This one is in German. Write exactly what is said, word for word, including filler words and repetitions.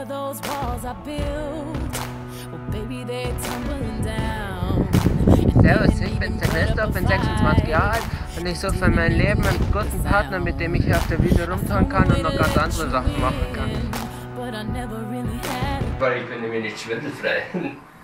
Servus, ich bin der Christoph, bin sechsundzwanzig Jahre alt und ich suche für mein Leben einen guten Partner, mit dem ich hier auf der Wiese rumtouren kann und noch ganz andere Sachen machen kann. Weil ich bin nämlich nicht schwindelfrei.